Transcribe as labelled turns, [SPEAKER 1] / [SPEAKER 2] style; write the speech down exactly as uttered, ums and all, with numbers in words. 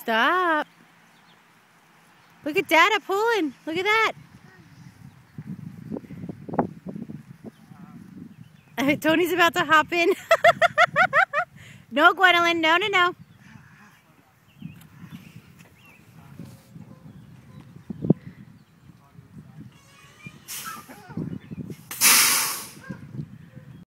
[SPEAKER 1] Stop. Look at Dada pulling. Look at that. Tony's about to hop in. No, Gwendolyn. No, no, no.